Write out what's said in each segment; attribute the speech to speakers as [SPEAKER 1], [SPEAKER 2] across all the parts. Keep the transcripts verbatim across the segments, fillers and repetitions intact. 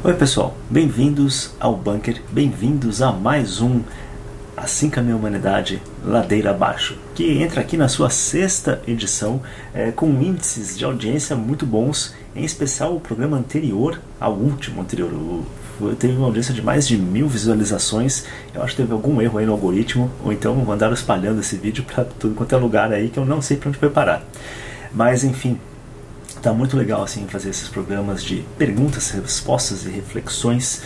[SPEAKER 1] Oi pessoal, bem-vindos ao Bunker, bem-vindos a mais um Assim Caminha a Humanidade, Ladeira Abaixo, que entra aqui na sua sexta edição é, com índices de audiência muito bons, em especial o programa anterior ao último anterior, o, teve uma audiência de mais de mil visualizações. Eu acho que teve algum erro aí no algoritmo, ou então mandaram espalhando esse vídeo para tudo quanto é lugar aí que eu não sei para onde foi parar. Mas enfim, tá muito legal assim fazer esses programas de perguntas, respostas e reflexões,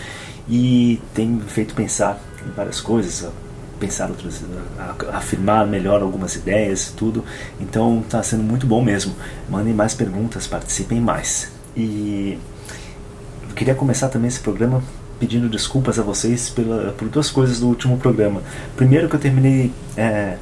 [SPEAKER 1] e tem me feito pensar em várias coisas, pensar outras, afirmar melhor algumas ideias e tudo. Então tá sendo muito bom mesmo. Mandem mais perguntas, participem mais. E eu queria começar também esse programa pedindo desculpas a vocês pela, por duas coisas do último programa. Primeiro, que eu terminei é,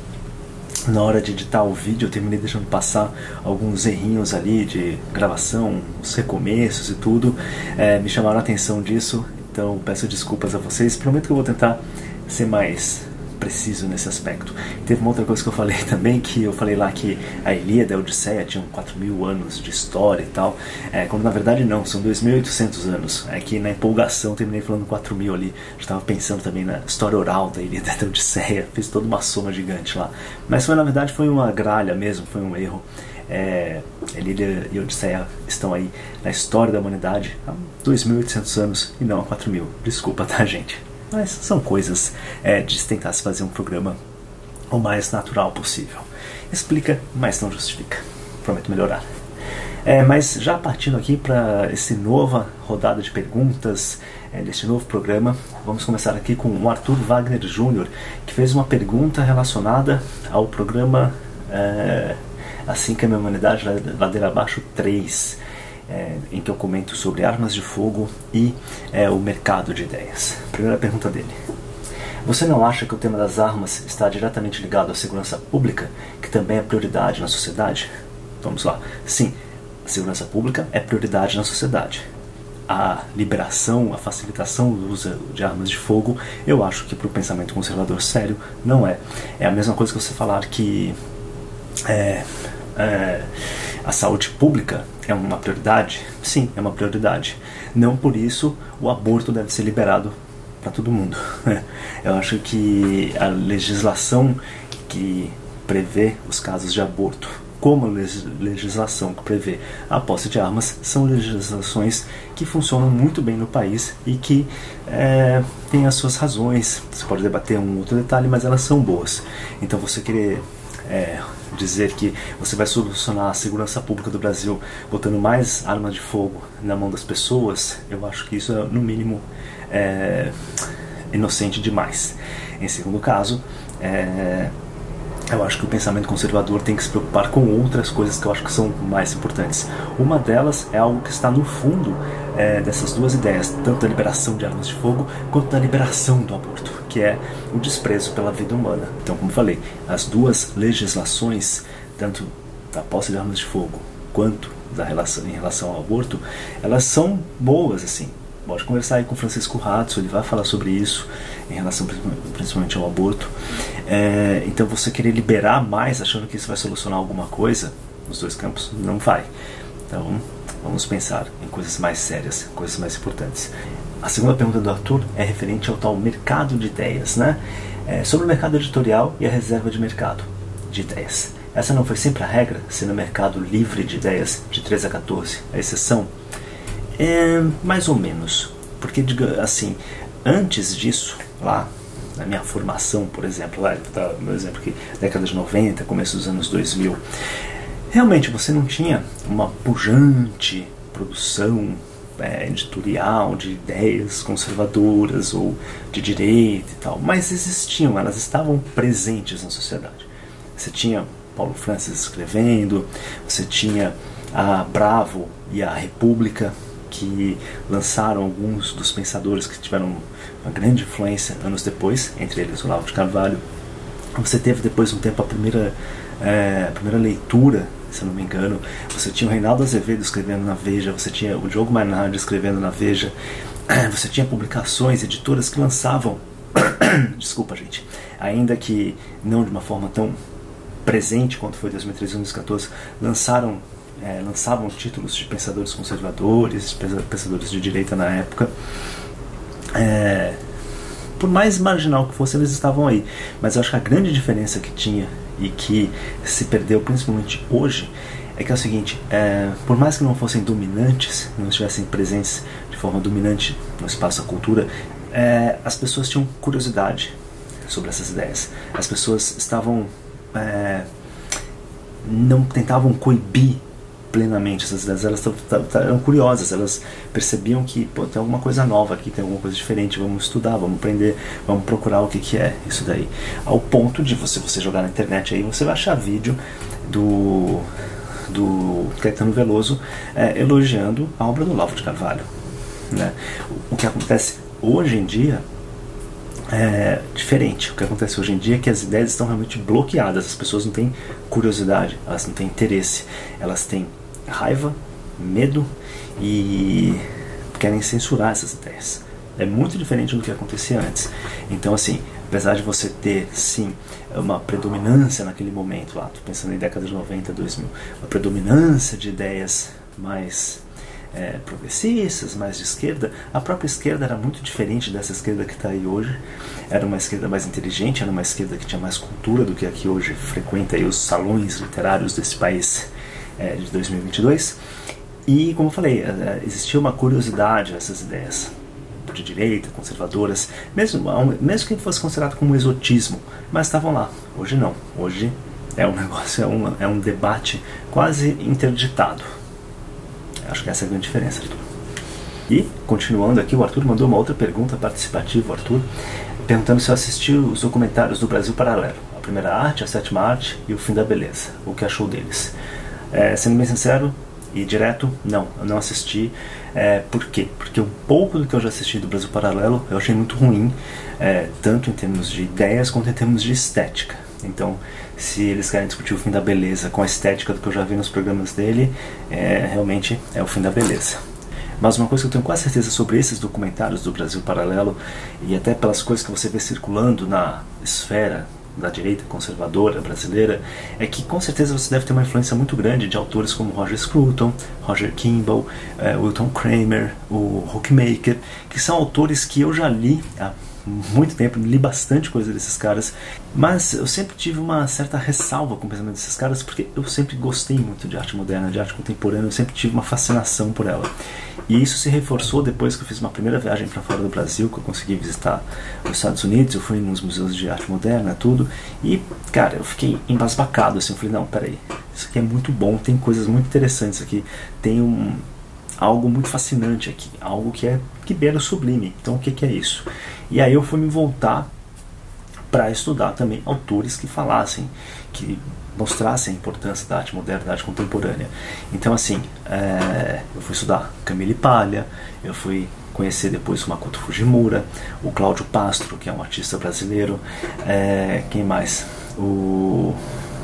[SPEAKER 1] na hora de editar o vídeo, eu terminei deixando passar alguns errinhos ali de gravação, os recomeços e tudo. É, me chamaram a atenção disso, então peço desculpas a vocês. Prometo que eu vou tentar ser mais preciso nesse aspecto. Teve uma outra coisa que eu falei também, que eu falei lá que a Ilíada e a Odisseia tinham quatro mil anos de história e tal, é, quando na verdade não, são dois mil e oitocentos anos. É que na empolgação eu terminei falando quatro mil ali, eu estava pensando também na história oral da Ilíada e da Odisseia, fiz toda uma soma gigante lá, mas foi, na verdade foi uma gralha mesmo, foi um erro. É, Ilíada e a Odisseia estão aí na história da humanidade há dois mil e oitocentos anos e não há quatro mil, desculpa, tá, gente? Mas são coisas é, de tentar se fazer um programa o mais natural possível. Explica, mas não justifica. Prometo melhorar. É, mas já partindo aqui para essa nova rodada de perguntas, é, deste novo programa, vamos começar aqui com o Arthur Wagner Júnior, que fez uma pergunta relacionada ao programa é, Assim Caminha a Humanidade, Ladeira Abaixo três. É, em que eu comento sobre armas de fogo e é, o mercado de ideias. Primeira pergunta dele: você não acha que o tema das armas está diretamente ligado à segurança pública, que também é prioridade na sociedade? Vamos lá. Sim, a segurança pública é prioridade na sociedade. A liberação, a facilitação do uso de armas de fogo, eu acho que para o pensamento conservador sério não é. É a mesma coisa que você falar que é, é, a saúde pública é uma prioridade? Sim, é uma prioridade. Não por isso o aborto deve ser liberado para todo mundo. Eu acho que a legislação que prevê os casos de aborto, como a legislação que prevê a posse de armas, são legislações que funcionam muito bem no país e que é, têm as suas razões. Você pode debater um outro detalhe, mas elas são boas. Então você querer É, dizer que você vai solucionar a segurança pública do Brasil botando mais armas de fogo na mão das pessoas, eu acho que isso é, no mínimo, é, inocente demais. Em segundo caso, é, eu acho que o pensamento conservador tem que se preocupar com outras coisas que eu acho que são mais importantes. Uma delas é algo que está no fundo é, dessas duas ideias, tanto da liberação de armas de fogo quanto da liberação do aborto, que é o desprezo pela vida humana. Então, como eu falei, as duas legislações, tanto da posse de armas de fogo quanto da relação, em relação ao aborto, elas são boas, assim. Pode conversar aí com o Francisco Ratzo, ele vai falar sobre isso, em relação principalmente ao aborto. É, então você querer liberar mais, achando que isso vai solucionar alguma coisa nos dois campos, não vai. Então vamos pensar em coisas mais sérias, coisas mais importantes. A segunda pergunta do Arthur é referente ao tal mercado de ideias, né? É, sobre o mercado editorial e a reserva de mercado de ideias. Essa não foi sempre a regra, sendo o mercado livre de ideias de treze a quatorze a exceção? É, mais ou menos, porque assim, antes disso, lá na minha formação, por exemplo, lá tá meu exemplo aqui, década de noventa, começo dos anos dois mil, realmente você não tinha uma pujante produção é, editorial de ideias conservadoras ou de direita e tal, mas existiam, elas estavam presentes na sociedade. Você tinha Paulo Francis escrevendo, você tinha a Bravo e a República, que lançaram alguns dos pensadores que tiveram uma grande influência anos depois, entre eles o Olavo de Carvalho. Você teve depois um tempo a primeira, é, a primeira leitura, se eu não me engano. Você tinha o Reinaldo Azevedo escrevendo na Veja, você tinha o Diogo Mainardi escrevendo na Veja, você tinha publicações, editoras que lançavam, desculpa gente, ainda que não de uma forma tão presente quanto foi dois mil e treze e dois mil e quatorze, lançaram é, lançavam títulos de pensadores conservadores, pensadores de direita na época. É, por mais marginal que fosse, eles estavam aí. Mas eu acho que a grande diferença que tinha e que se perdeu principalmente hoje é que é o seguinte, é, por mais que não fossem dominantes, não estivessem presentes de forma dominante no espaço da cultura, é, as pessoas tinham curiosidade sobre essas ideias. As pessoas estavam é, não tentavam coibir plenamente essas ideias, elas eram curiosas, elas percebiam que pô, tem alguma coisa nova aqui, tem alguma coisa diferente, vamos estudar, vamos aprender, vamos procurar o que, que é isso daí. Ao ponto de você, você jogar na internet aí, você vai achar vídeo do, do Caetano Veloso é, elogiando a obra do Olavo de Carvalho. Né? O que acontece hoje em dia é diferente. O que acontece hoje em dia é que as ideias estão realmente bloqueadas, as pessoas não têm curiosidade, elas não têm interesse, elas têm raiva, medo e querem censurar essas ideias. É muito diferente do que acontecia antes. Então, assim, apesar de você ter, sim, uma predominância naquele momento lá, tô pensando em década de noventa, dois mil, uma predominância de ideias mais é, progressistas, mais de esquerda, a própria esquerda era muito diferente dessa esquerda que está aí hoje. Era uma esquerda mais inteligente, era uma esquerda que tinha mais cultura do que a que hoje frequenta aí os salões literários desse país é, de dois mil e vinte e dois. E, como eu falei, existia uma curiosidade a essas ideias de direita, conservadoras, mesmo, mesmo que fosse considerado como exotismo, mas estavam lá. Hoje não. Hoje é um negócio, é, uma, é um debate quase interditado. Acho que essa é a grande diferença, Arthur. E, continuando aqui, o Arthur mandou uma outra pergunta participativa, o Arthur, perguntando se eu assisti os documentários do Brasil Paralelo, a primeira arte, a sétima arte e o fim da beleza, o que achou deles. É, sendo bem sincero e direto, não, eu não assisti. É, por quê? Porque o pouco do que eu já assisti do Brasil Paralelo eu achei muito ruim, é, tanto em termos de ideias quanto em termos de estética. Então, se eles querem discutir o fim da beleza com a estética do que eu já vi nos programas dele, é, realmente é o fim da beleza. Mas uma coisa que eu tenho quase certeza sobre esses documentários do Brasil Paralelo, e até pelas coisas que você vê circulando na esfera da direita conservadora brasileira, é que com certeza você deve ter uma influência muito grande de autores como Roger Scruton, Roger Kimball, uh, Wilton Kramer, o Huckmaker, que são autores que eu já li há muito tempo, li bastante coisa desses caras, mas eu sempre tive uma certa ressalva com o pensamento desses caras, porque eu sempre gostei muito de arte moderna, de arte contemporânea, eu sempre tive uma fascinação por ela. E isso se reforçou depois que eu fiz uma primeira viagem para fora do Brasil, que eu consegui visitar os Estados Unidos, eu fui nos museus de arte moderna, tudo, e, cara, eu fiquei embasbacado, assim, eu falei, não, peraí, isso aqui é muito bom, tem coisas muito interessantes aqui, tem um... algo muito fascinante aqui, algo que é que beira o sublime. Então o que, que é isso? E aí eu fui me voltar para estudar também autores que falassem, que mostrassem a importância da arte moderna, da arte contemporânea. Então assim, é, eu fui estudar Camille Paglia, eu fui conhecer depois o Makoto Fujimura, o Cláudio Pastro, que é um artista brasileiro, é, quem mais? O,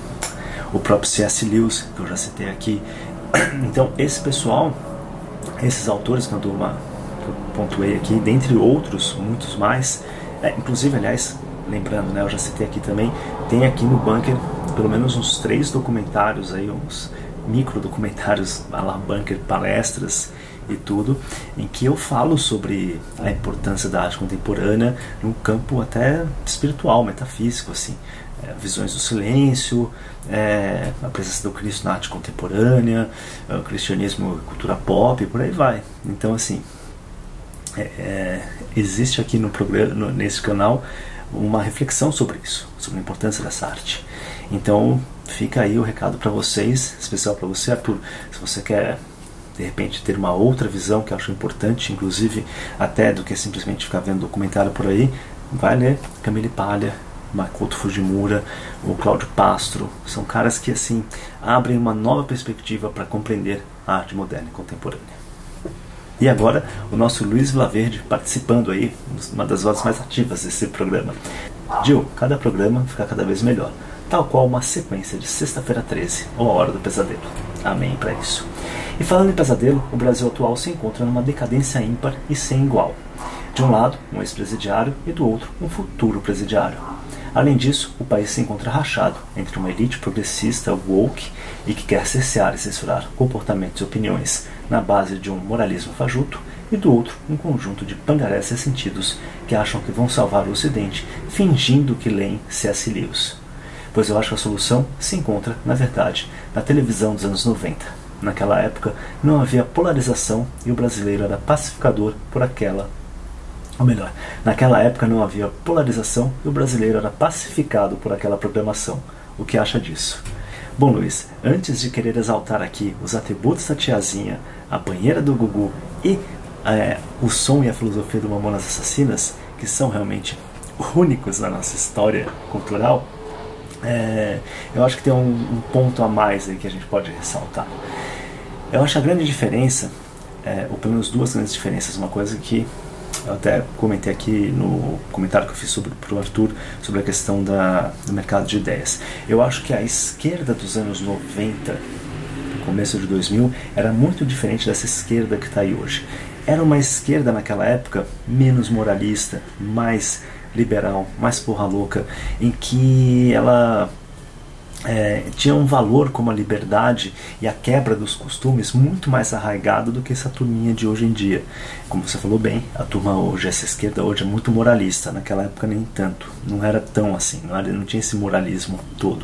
[SPEAKER 1] o próprio C S Lewis, que eu já citei aqui. Então esse pessoal, esses autores que eu, dou uma, que eu pontuei aqui, dentre outros, muitos mais, é, inclusive, aliás, lembrando, né, eu já citei aqui também, tem aqui no Bunker pelo menos uns três documentários, aí, uns micro documentários à la Bunker, palestras e tudo, em que eu falo sobre a importância da arte contemporânea num campo até espiritual, metafísico, assim. É, visões do silêncio, é, a presença do Cristo na arte contemporânea, é, o cristianismo, cultura pop, por aí vai. Então, assim, é, é, existe aqui no programa, no, nesse canal, uma reflexão sobre isso, sobre a importância dessa arte. Então, fica aí o recado para vocês, especial para você, Arthur. Se você quer, de repente, ter uma outra visão, que eu acho importante, inclusive, até do que simplesmente ficar vendo documentário por aí, vai ler Camille Paglia, Makoto Fujimura, o Cláudio Pastro. São caras que assim abrem uma nova perspectiva para compreender a arte moderna e contemporânea. E agora o nosso Luiz Vilaverde participando aí, uma das vozes mais ativas desse programa. Gil, cada programa fica cada vez melhor, tal qual uma sequência de Sexta-feira treze, ou a Hora do Pesadelo. Amém para isso. E falando em pesadelo, o Brasil atual se encontra numa decadência ímpar e sem igual. De um lado, um ex-presidiário, e do outro, um futuro presidiário. Além disso, o país se encontra rachado entre uma elite progressista woke e que quer cercear e censurar comportamentos e opiniões na base de um moralismo fajuto, e do outro, um conjunto de pangarés ressentidos que acham que vão salvar o Ocidente fingindo que leem C S Lewis. Pois eu acho que a solução se encontra, na verdade, na televisão dos anos noventa. Naquela época não havia polarização e o brasileiro era pacificador por aquela... Ou melhor, naquela época não havia polarização e o brasileiro era pacificado por aquela programação. O que acha disso? Bom, Luiz, antes de querer exaltar aqui os atributos da tiazinha, a banheira do Gugu e é, o som e a filosofia do Mamonas Assassinas, que são realmente únicos na nossa história cultural, é, eu acho que tem um, um ponto a mais aí que a gente pode ressaltar. Eu acho a grande diferença, é, ou pelo menos duas grandes diferenças, uma coisa que eu até comentei aqui no comentário que eu fiz sobre, pro Arthur sobre a questão da, do mercado de ideias. Eu acho que a esquerda dos anos noventa, começo de dois mil, era muito diferente dessa esquerda que está aí hoje. Era uma esquerda naquela época menos moralista, mais liberal, mais porra louca, em que ela é, tinha um valor como a liberdade e a quebra dos costumes muito mais arraigado do que essa turminha de hoje em dia. Como você falou bem, a turma hoje, essa esquerda hoje é muito moralista, naquela época nem tanto, não era tão assim, não, era, não tinha esse moralismo todo,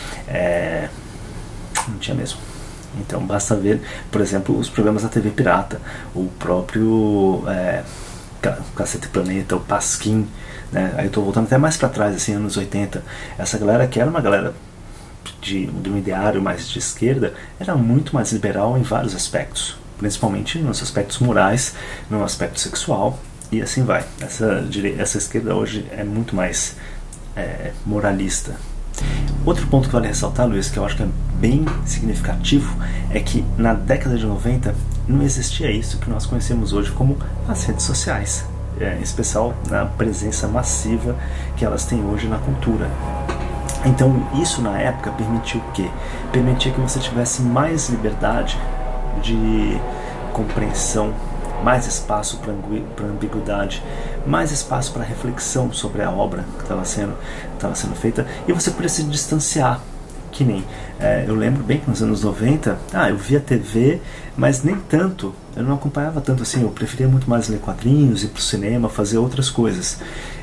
[SPEAKER 1] é, não tinha mesmo. Então basta ver, por exemplo, os programas da T V Pirata, o próprio é, Cacete Planeta, o Pasquim, né? Aí eu tô voltando até mais para trás, assim, anos oitenta. Essa galera que era uma galera de, de um ideário mais de esquerda, era muito mais liberal em vários aspectos, principalmente nos aspectos morais, no aspecto sexual, e assim vai. Essa, essa esquerda hoje é muito mais é, moralista. Outro ponto que vale ressaltar, Luiz, que eu acho que é bem significativo, é que na década de noventa não existia isso que nós conhecemos hoje como as redes sociais, é, em especial na presença massiva que elas têm hoje na cultura. Então isso na época permitiu o quê? Permitia que você tivesse mais liberdade de compreensão, mais espaço para ambiguidade, mais espaço para reflexão sobre a obra que estava sendo, estava sendo feita, e você podia se distanciar. Que nem, é, eu lembro bem que nos anos noventa, ah, eu via T V, mas nem tanto, eu não acompanhava tanto assim, eu preferia muito mais ler quadrinhos, ir pro cinema, fazer outras coisas.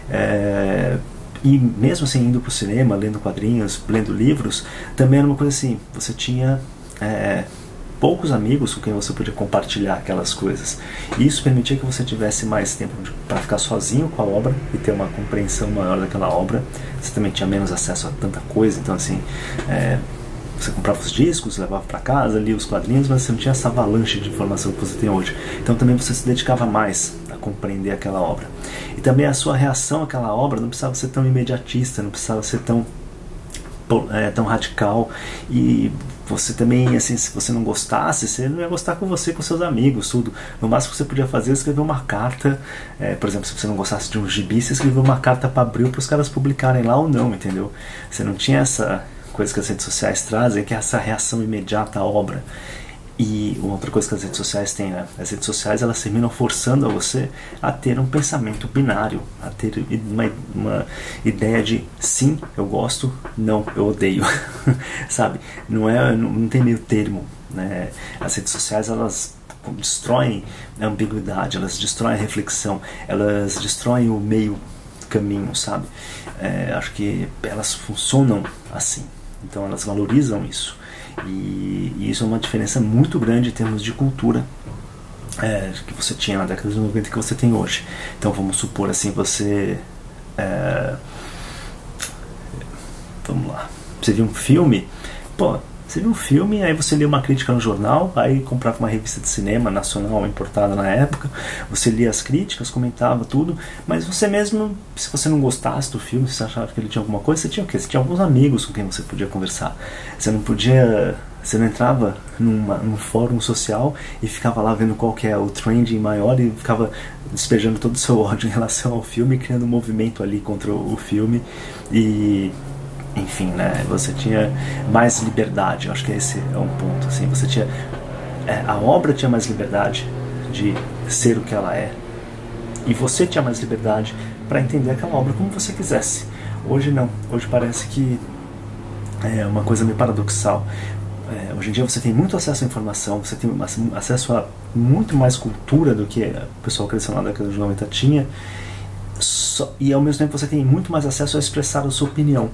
[SPEAKER 1] É, e mesmo assim, indo pro cinema, lendo quadrinhos, lendo livros, também era uma coisa assim, você tinha é, poucos amigos com quem você podia compartilhar aquelas coisas. E isso permitia que você tivesse mais tempo para ficar sozinho com a obra e ter uma compreensão maior daquela obra. Você também tinha menos acesso a tanta coisa, então assim, é, você comprava os discos, levava para casa, lia os quadrinhos, mas você não tinha essa avalanche de informação que você tem hoje. Então também você se dedicava mais a compreender aquela obra. E também a sua reação àquela obra não precisava ser tão imediatista, não precisava ser tão, é, tão radical, e você também, assim, se você não gostasse, você não ia gostar com você, com seus amigos, tudo. No máximo que você podia fazer é escrever uma carta, é, por exemplo, se você não gostasse de um gibi, você escrevia uma carta para Abril para os caras publicarem lá ou não, entendeu? Você não tinha essa coisa que as redes sociais trazem, que é essa reação imediata à obra. E outra coisa que as redes sociais têm, né? As redes sociais, elas terminam forçando a você a ter um pensamento binário, a ter uma, uma ideia de sim, eu gosto, não, eu odeio, sabe? Não, é, não, não tem meio termo, né? As redes sociais, elas destroem a ambiguidade, elas destroem a reflexão, elas destroem o meio caminho, sabe? É, acho que elas funcionam assim, então elas valorizam isso. E, e isso é uma diferença muito grande em termos de cultura, é, que você tinha na década de noventa e que você tem hoje. Então vamos supor assim, você é, vamos lá, você viu um filme, pô, você viu um filme, aí você lia uma crítica no jornal, aí comprava uma revista de cinema nacional importada na época, você lia as críticas, comentava tudo, mas você mesmo, se você não gostasse do filme, se você achava que ele tinha alguma coisa, você tinha o quê? Você tinha alguns amigos com quem você podia conversar. Você não podia, você não entrava numa, num fórum social e ficava lá vendo qual que é o trending maior e ficava despejando todo o seu ódio em relação ao filme, criando um movimento ali contra o filme. E enfim, né, você tinha mais liberdade. Eu acho que esse é um ponto, assim, você tinha, é, a obra tinha mais liberdade de ser o que ela é, e você tinha mais liberdade para entender aquela obra como você quisesse. Hoje não, hoje parece que é uma coisa meio paradoxal. É, hoje em dia você tem muito acesso à informação, você tem acesso a muito mais cultura do que o pessoal cresceu na década de noventa tinha, só, e ao mesmo tempo você tem muito mais acesso a expressar a sua opinião.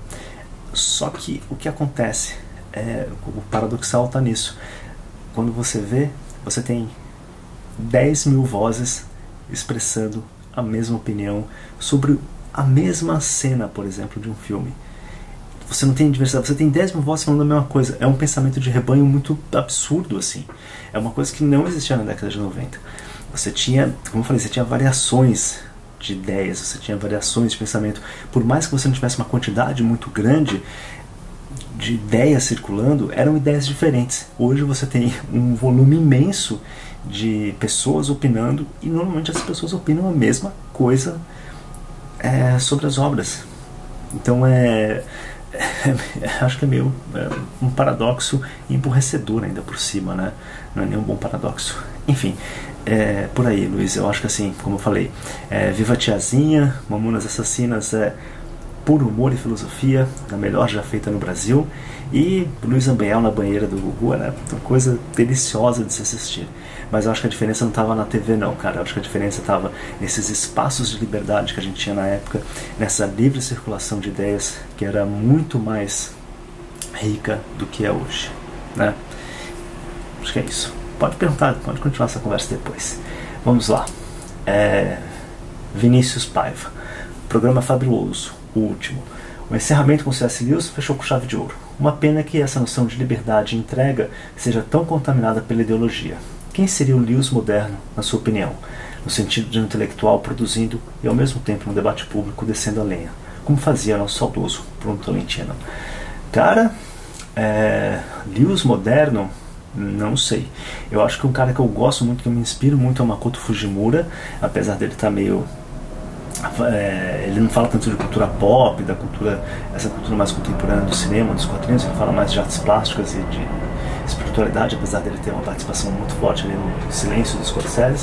[SPEAKER 1] Só que o que acontece, é, o paradoxal está nisso. Quando você vê, você tem dez mil vozes expressando a mesma opinião sobre a mesma cena, por exemplo, de um filme. Você não tem diversidade, você tem dez mil vozes falando a mesma coisa. É um pensamento de rebanho muito absurdo, assim. É uma coisa que não existia na década de noventa. Você tinha, como eu falei, você tinha variações de ideias, você tinha variações de pensamento. Por mais que você não tivesse uma quantidade muito grande de ideias circulando, eram ideias diferentes. Hoje você tem um volume imenso de pessoas opinando, e normalmente as pessoas opinam a mesma coisa é, sobre as obras. Então é... É, acho que é meio é, um paradoxo emburrecedor ainda por cima, né? Não é nem um bom paradoxo. Enfim, é, por aí, Luiz, eu acho que assim, como eu falei, é, Viva Tiazinha, Mamonas Assassinas é puro humor e filosofia, a melhor já feita no Brasil, e Luiz Ambiel na banheira do Gugu era uma coisa deliciosa de se assistir. Mas eu acho que a diferença não estava na T V não, cara. Eu acho que a diferença estava nesses espaços de liberdade que a gente tinha na época, nessa livre circulação de ideias que era muito mais rica do que é hoje, né? Acho que é isso. Pode perguntar, pode continuar essa conversa depois. Vamos lá. É... Vinícius Paiva. Programa fabuloso, o último. O encerramento com C S. Lewis fechou com chave de ouro. Uma pena que essa noção de liberdade e entrega seja tão contaminada pela ideologia. Quem seria o Lewis moderno, na sua opinião? No sentido de um intelectual produzindo e ao mesmo tempo no debate público descendo a lenha, como fazia nosso saudoso Bruno Tolentino. Cara, é, Lewis moderno, não sei. Eu acho que um cara que eu gosto muito, que eu me inspiro muito é o Makoto Fujimura, apesar dele estar meio... É, ele não fala tanto de cultura pop, da cultura, essa cultura mais contemporânea do cinema, dos quadrinhos, ele fala mais de artes plásticas e de espiritualidade, apesar dele ter uma participação muito forte ali no Silêncio dos Scorsese.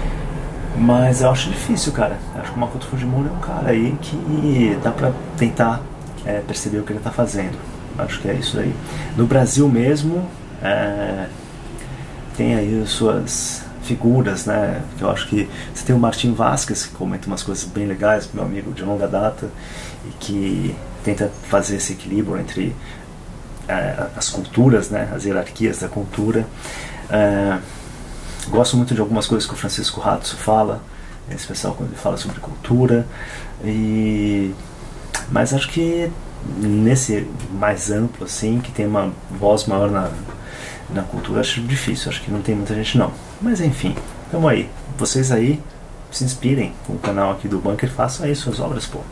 [SPEAKER 1] Mas eu acho difícil, cara. Eu acho que o Makoto Fujimura é um cara aí que dá pra tentar é, perceber o que ele tá fazendo. Acho que é isso aí. No Brasil mesmo, é, tem aí as suas figuras, né? Eu acho que você tem o Martim Vasquez, que comenta umas coisas bem legais, meu amigo de longa data, e que tenta fazer esse equilíbrio entre é, as culturas, né? As hierarquias da cultura. É, gosto muito de algumas coisas que o Francisco Ratzo fala, em especial quando ele fala sobre cultura, e... mas acho que nesse mais amplo, assim, que tem uma voz maior na, na cultura, acho difícil, acho que não tem muita gente não. Mas enfim, então aí, vocês aí se inspirem com o canal aqui do Bunker, façam aí suas obras, pô.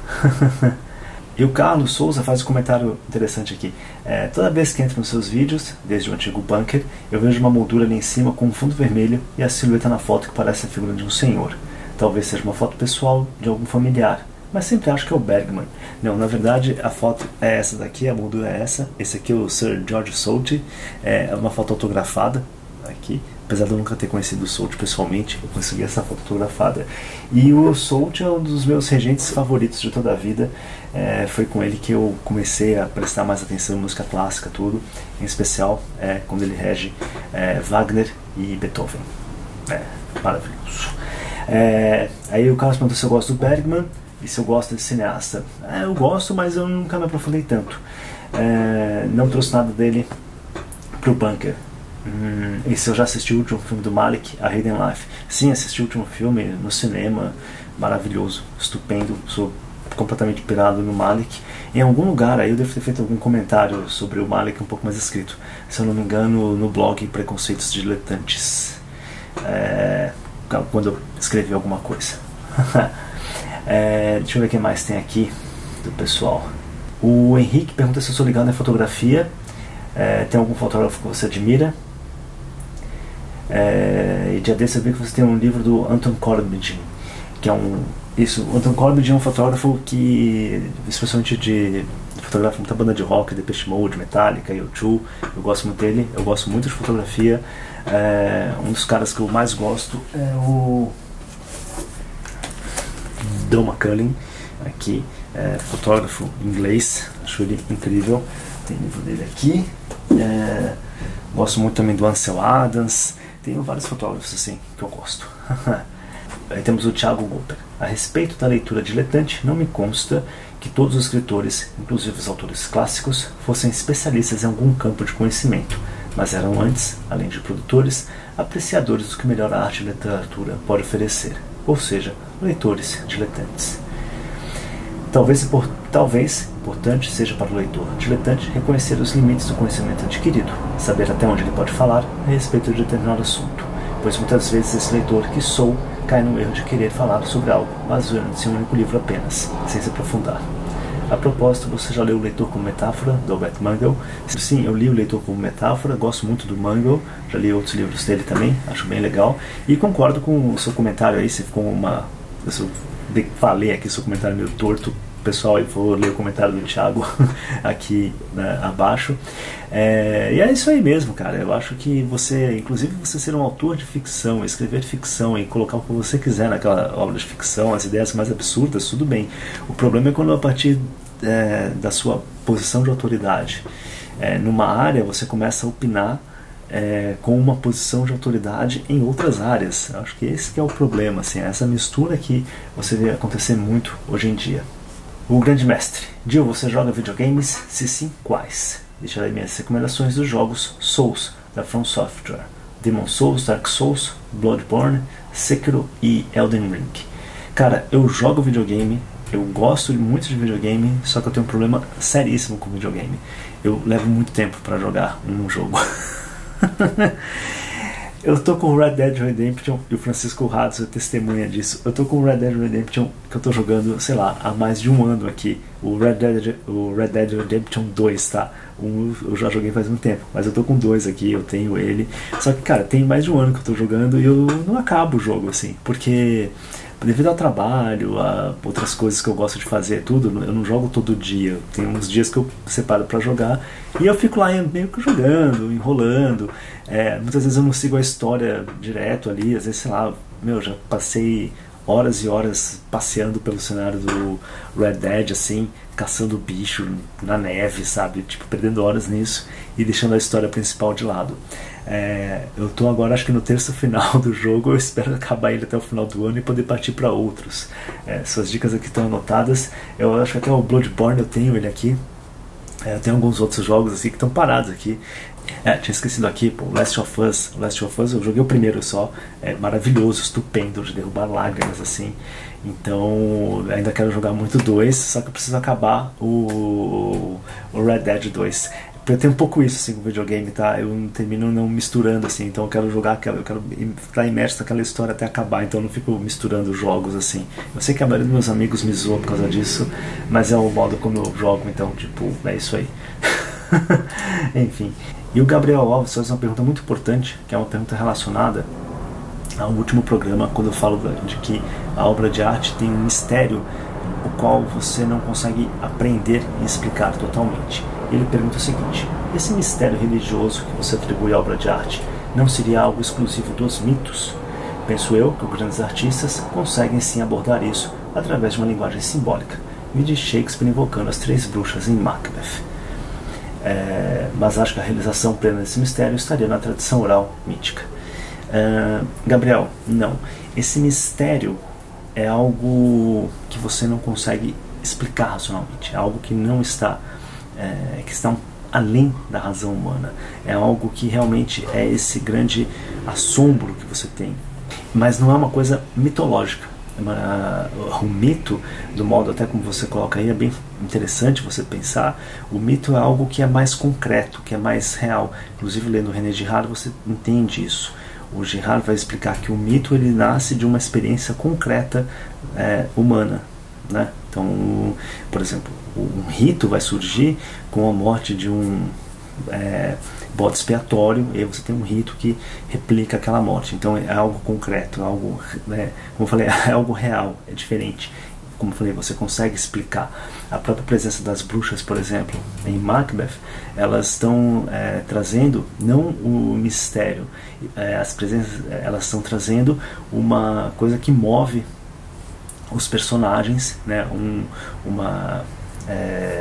[SPEAKER 1] E o Carlos Souza faz um comentário interessante aqui. É, toda vez que entro nos seus vídeos, desde o antigo Bunker, eu vejo uma moldura ali em cima com um fundo vermelho e a silhueta na foto que parece a figura de um senhor. Talvez seja uma foto pessoal de algum familiar, mas sempre acho que é o Bergman. Não, na verdade a foto é essa daqui, a moldura é essa. Esse aqui é o Sir George Salt, é uma foto autografada aqui. Apesar de eu nunca ter conhecido o Salt pessoalmente, eu consegui essa foto autografada. E o Salt é um dos meus regentes favoritos de toda a vida. É, foi com ele que eu comecei a prestar mais atenção em música clássica, tudo. Em especial é, quando ele rege é, Wagner e Beethoven. É, maravilhoso. É, aí o Carlos perguntou se eu gosto do Bergman e se eu gosto desse cineasta. É, eu gosto, mas eu nunca me aprofundei tanto. É, não trouxe nada dele pro Bunker. Hum, e se eu já assisti o último filme do Malick, A Hidden Life? Sim, assisti o último filme no cinema, maravilhoso, estupendo, sou completamente pirado no Malick. Em algum lugar aí eu devo ter feito algum comentário sobre o Malick um pouco mais escrito, se eu não me engano no blog Preconceitos Diletantes, é, quando eu escrevi alguma coisa. é, deixa eu ver o que mais tem aqui do pessoal. O Henrique pergunta se eu sou ligado à fotografia. É, tem algum fotógrafo que você admira? É, e dia desse eu vi que você tem um livro do Anton Corbijn, que é um... Isso, o Anton Corbijn é um fotógrafo que, especialmente de... fotografa muita banda de rock, Depeche Mode, Metallica, U dois. Eu gosto muito dele, eu gosto muito de fotografia. É, um dos caras que eu mais gosto é o Don McCullin, aqui. é, fotógrafo inglês, acho ele incrível, tem livro dele aqui. É, gosto muito também do Ansel Adams, tenho vários fotógrafos assim que eu gosto. Aí temos o Thiago Gopper. A respeito da leitura diletante, não me consta que todos os escritores, inclusive os autores clássicos, fossem especialistas em algum campo de conhecimento, mas eram antes, além de produtores, apreciadores do que melhor a arte e a literatura pode oferecer, ou seja, leitores diletantes. Talvez, por, talvez importante seja para o leitor diletante reconhecer os limites do conhecimento adquirido, saber até onde ele pode falar a respeito de determinado assunto, pois muitas vezes esse leitor que sou cai no erro de querer falar sobre algo, baseando-se em um único livro apenas, sem se aprofundar. A propósito, você já leu O Leitor como Metáfora, do Albert Mangel? Sim, eu li O Leitor como Metáfora, gosto muito do Mangel, já li outros livros dele também, acho bem legal, e concordo com o seu comentário aí, você ficou uma... Eu falei aqui, seu comentário meio torto, pessoal, aí vou ler o comentário do Thiago aqui, né, abaixo. É, e é isso aí mesmo, cara. Eu acho que você, inclusive você ser um autor de ficção, escrever ficção e colocar o que você quiser naquela obra de ficção, as ideias mais absurdas, tudo bem. O problema é quando a partir é, da sua posição de autoridade é, numa área você começa a opinar é, com uma posição de autoridade em outras áreas. Eu acho que esse que é o problema, assim, essa mistura que você vê acontecer muito hoje em dia. O grande mestre. Jill, você joga videogames? Se sim, quais? Deixa aí minhas recomendações dos jogos Souls, da From Software. Demon Souls, Dark Souls, Bloodborne, Sekiro e Elden Ring. Cara, eu jogo videogame, eu gosto muito de videogame, só que eu tenho um problema seríssimo com videogame. Eu levo muito tempo para jogar um jogo. Eu tô com Red Dead Redemption, e o Francisco Rados é testemunha disso. Eu tô com Red Dead Redemption, que eu tô jogando, sei lá, há mais de um ano aqui. O Red Dead, o Red Dead Redemption dois, tá? Um eu já joguei faz muito tempo, mas eu tô com dois aqui, eu tenho ele. Só que, cara, tem mais de um ano que eu tô jogando e eu não acabo o jogo, assim, porque devido ao trabalho, a outras coisas que eu gosto de fazer, tudo, eu não jogo todo dia. Tem uns dias que eu separo pra jogar e eu fico lá meio que jogando, enrolando. É, muitas vezes eu não sigo a história direto ali, às vezes, sei lá, meu, já passei horas e horas passeando pelo cenário do Red Dead, assim, caçando bicho na neve, sabe? Tipo, perdendo horas nisso e deixando a história principal de lado. É, eu tô agora, acho que no terço final do jogo, eu espero acabar ele até o final do ano e poder partir para outros. É, suas dicas aqui estão anotadas. Eu acho que até o Bloodborne eu tenho ele aqui. É, eu tenho alguns outros jogos assim que estão parados aqui. É, tinha esquecido aqui, pô, Last of Us. Last of Us eu joguei o primeiro só. É maravilhoso, estupendo, de derrubar lágrimas assim. Então ainda quero jogar muito dois, só que eu preciso acabar o, o Red Dead dois. Eu tenho um pouco isso assim com o videogame, tá? Eu não termino não misturando assim, então eu quero jogar aquela, eu quero ficar imerso naquela história até acabar, então eu não fico misturando jogos assim. Eu sei que a maioria dos meus amigos me zoa por causa disso, mas é o modo como eu jogo, então tipo, é isso aí. Enfim. E o Gabriel Alves faz uma pergunta muito importante, que é uma pergunta relacionada ao último programa, quando eu falo de que a obra de arte tem um mistério o qual você não consegue aprender e explicar totalmente. Ele pergunta o seguinte: esse mistério religioso que você atribui à obra de arte não seria algo exclusivo dos mitos? Penso eu que os grandes artistas conseguem sim abordar isso através de uma linguagem simbólica, e de Shakespeare invocando as três bruxas em Macbeth. É, mas acho que a realização plena desse mistério estaria na tradição oral mítica. É, Gabriel, não. Esse mistério é algo que você não consegue explicar racionalmente, é algo que não está É, que estão além da razão humana. É algo que realmente é esse grande assombro que você tem. Mas não é uma coisa mitológica. É uma, o mito, do modo até como você coloca aí, é bem interessante você pensar. O mito é algo que é mais concreto, que é mais real. Inclusive, lendo René Girard, você entende isso. O Girard vai explicar que o mito ele nasce de uma experiência concreta é, humana, né? Então, por exemplo, um rito vai surgir com a morte de um é, bode expiatório, e aí você tem um rito que replica aquela morte. Então é algo concreto, é algo, né, como eu falei, é algo real, é diferente. Como eu falei, você consegue explicar. A própria presença das bruxas, por exemplo, em Macbeth, elas estão é, trazendo não o mistério, é, as presenças, elas estão trazendo uma coisa que move os personagens, né, um, uma, é,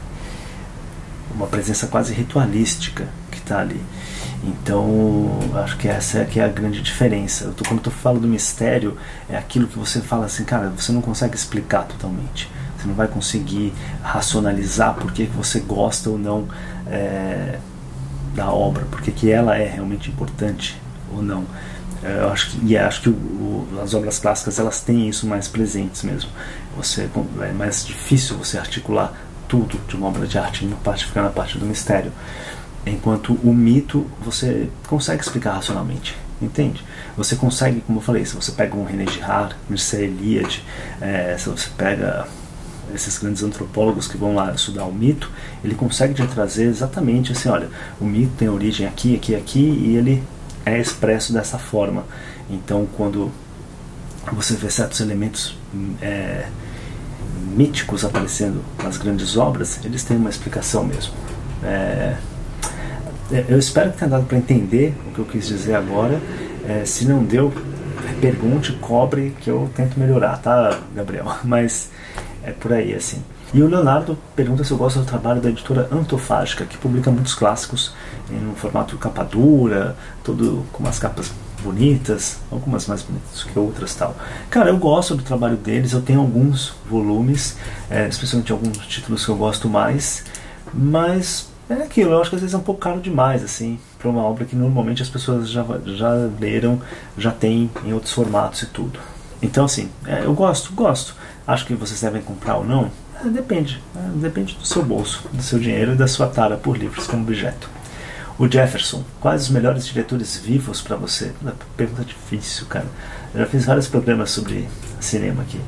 [SPEAKER 1] uma presença quase ritualística que está ali. Então, acho que essa é, que é a grande diferença. Eu tô, quando eu falo do mistério, é aquilo que você fala assim, cara, você não consegue explicar totalmente. Você não vai conseguir racionalizar por que você gosta ou não é, da obra, porque que ela é realmente importante ou não. Eu acho que, e acho que o, o, as obras clássicas elas têm isso mais presentes mesmo. Você, é mais difícil você articular tudo de uma obra de arte, uma parte fica na parte do mistério. Enquanto o mito você consegue explicar racionalmente, entende? Você consegue, como eu falei, se você pega um René Girard, Mircea Eliade, é, se você pega esses grandes antropólogos que vão lá estudar o mito, ele consegue te trazer exatamente assim, olha, o mito tem origem aqui, aqui, aqui, e ele é expresso dessa forma. Então, quando você vê certos elementos é, míticos aparecendo nas grandes obras, eles têm uma explicação mesmo. É, eu espero que tenha dado para entender o que eu quis dizer agora. É, se não deu, pergunte, cobre, que eu tento melhorar, tá, Gabriel? Mas é por aí, assim. E o Leonardo pergunta se eu gosto do trabalho da editora Antofágica, que publica muitos clássicos em um formato capa dura, todo com umas capas bonitas, algumas mais bonitas que outras tal. Cara, eu gosto do trabalho deles, eu tenho alguns volumes, é, especialmente alguns títulos que eu gosto mais, mas é aquilo, eu acho que às vezes é um pouco caro demais, assim, para uma obra que normalmente as pessoas já, já leram, já tem em outros formatos e tudo. Então, assim, é, eu gosto, gosto. Acho que vocês devem comprar ou não? É, depende. É, depende do seu bolso, do seu dinheiro e da sua tara por livros como objeto. O Jefferson, quais os melhores diretores vivos para você? Pergunta difícil, cara. Eu já fiz vários programas sobre cinema aqui.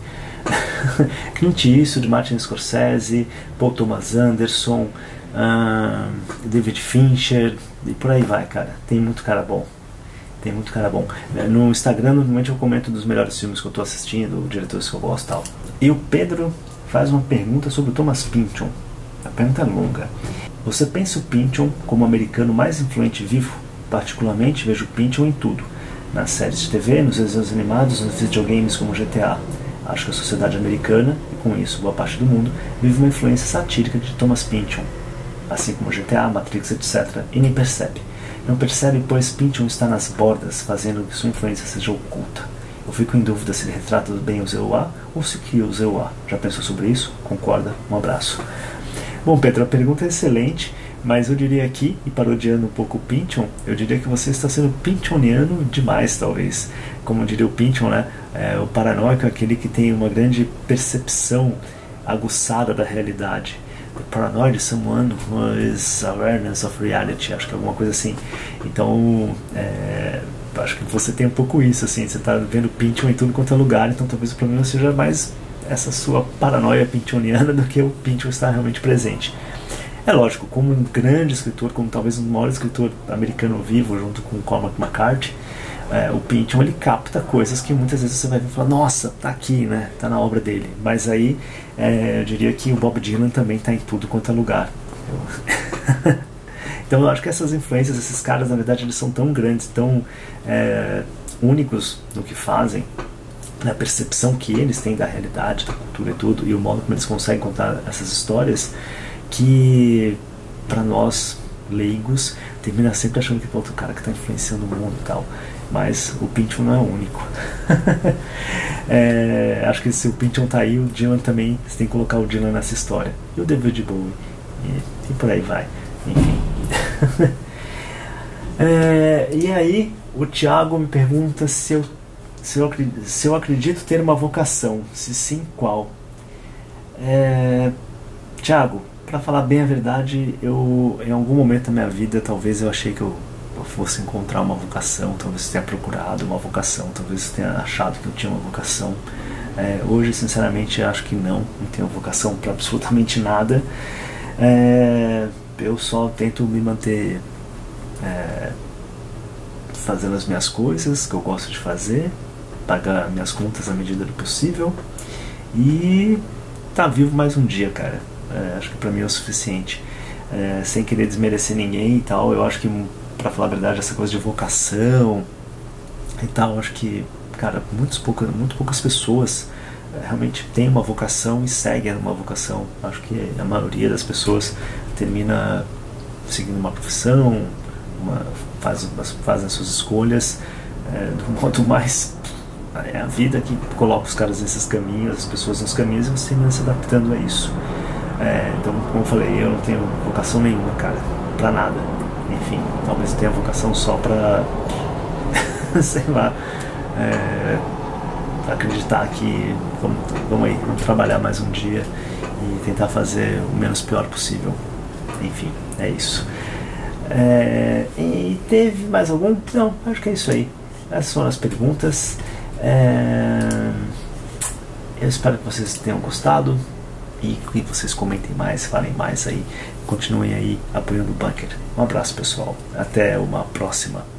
[SPEAKER 1] Clint Eastwood, Martin Scorsese, Paul Thomas Anderson, uh, David Fincher, e por aí vai, cara. Tem muito cara bom. Tem muito cara bom. No Instagram, normalmente eu comento dos melhores filmes que eu estou assistindo, diretores que eu gosto e tal. E o Pedro faz uma pergunta sobre o Thomas Pynchon. A pergunta é longa. Você pensa o Pynchon como o americano mais influente vivo? Particularmente vejo Pynchon em tudo. Nas séries de T V, nos desenhos animados, nos videogames como G T A. Acho que a sociedade americana, e com isso boa parte do mundo, vive uma influência satírica de Thomas Pynchon. Assim como G T A, Matrix, etcétera. E nem percebe. Não percebe, pois Pynchon está nas bordas, fazendo que sua influência seja oculta. Eu fico em dúvida se ele retrata bem o Z U A ou se cria o Z U A. Já pensou sobre isso? Concorda? Um abraço. Bom, Pedro, a pergunta é excelente, mas eu diria aqui, e parodiando um pouco o Pynchon, eu diria que você está sendo pynchoniano demais, talvez. Como diria o Pynchon, né? É, o paranoico é aquele que tem uma grande percepção aguçada da realidade. The paranoid is someone who is awareness of reality, acho que é alguma coisa assim. Então, é, acho que você tem um pouco isso, assim, você está vendo Pynchon em tudo quanto é lugar, então talvez o problema seja mais essa sua paranoia pynchoniana do que o Pynchon estar realmente presente. É lógico, como um grande escritor, como talvez o maior escritor americano vivo, junto com Cormac McCarthy, é, o Pynchon ele capta coisas que muitas vezes você vai ver e falar, nossa, tá aqui, né, tá na obra dele. Mas aí é, eu diria que o Bob Dylan também tá em tudo quanto é lugar. Eu... então eu acho que essas influências, esses caras, na verdade, eles são tão grandes, tão é, únicos no que fazem, na percepção que eles têm da realidade, da cultura e tudo, e o modo como eles conseguem contar essas histórias, que para nós leigos termina sempre achando que é outro cara que está influenciando o mundo e tal. Mas o Pynchon não é o único. é, acho que se o Pynchon tá aí, o Dylan também, você tem que colocar o Dylan nessa história. E o David Bowie. E, e por aí vai. Enfim. é, e aí, o Thiago me pergunta se eu, se, eu, se eu acredito ter uma vocação. Se sim, qual? É, Thiago, para falar bem a verdade, eu, em algum momento da minha vida, talvez eu achei que eu eu fosse encontrar uma vocação, talvez eu tenha procurado uma vocação, talvez eu tenha achado que eu tinha uma vocação. É, hoje, sinceramente, acho que não, não tenho vocação para absolutamente nada. É, eu só tento me manter é, fazendo as minhas coisas que eu gosto de fazer, pagar minhas contas à medida do possível e tá vivo mais um dia, cara. É, acho que pra mim é o suficiente. É, sem querer desmerecer ninguém e tal, eu acho que, pra falar a verdade, essa coisa de vocação e tal, acho que, cara, muitos pouca, muito poucas pessoas realmente tem uma vocação e segue uma vocação. Acho que a maioria das pessoas termina seguindo uma profissão, uma, faz, fazem as suas escolhas é, do modo mais... É a vida que coloca os caras nesses caminhos, as pessoas nos caminhos, e você termina se adaptando a isso. É, então, como eu falei, eu não tenho vocação nenhuma, cara, pra nada. Enfim, talvez eu tenha vocação só pra... sei lá... É, acreditar que vamos, vamos aí, vamos trabalhar mais um dia e tentar fazer o menos pior possível. Enfim, é isso. É, e teve mais algum? Não, acho que é isso aí. Essas foram as perguntas. É, eu espero que vocês tenham gostado e que vocês comentem mais, falem mais aí, continuem aí apoiando o Bunker. Um abraço, pessoal, até uma próxima.